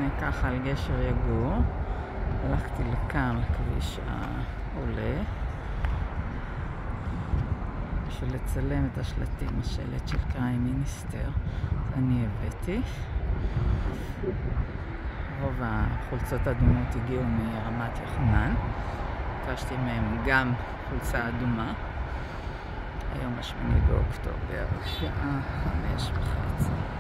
ככה על גשר יגור. הלכתי לכאן, לכביש העולה, בשביל לצלם את השלטים, השלט של קריים מיניסטר. אני הבאתי. רוב החולצות האדומות הגיעו מרמת יחנן. ביקשתי מהם גם חולצה אדומה. היום 8 באוקטובר, שעה 5:30.